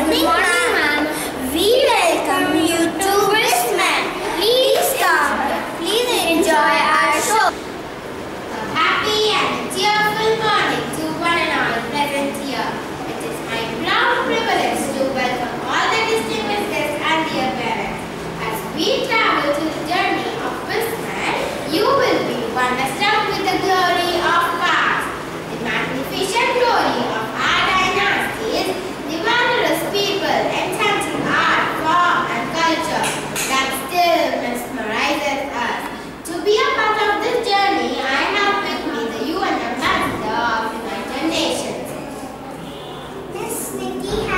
morning, ma'am. We welcome you to Westman. Please come. Please enjoy our show. A happy and cheerful morning to one and all present here. It is my proud privilege to welcome all the distinguished guests and their parents. As we travel to the journey of Westman, you will be wonderstruck with the glory of past, the magnificent glory of our dynasties, the wondrous people, enchanting art, form and culture that still mesmerizes us. To be a part of this journey, I have with me the UN Ambassador of the United Nations. Miss Nikki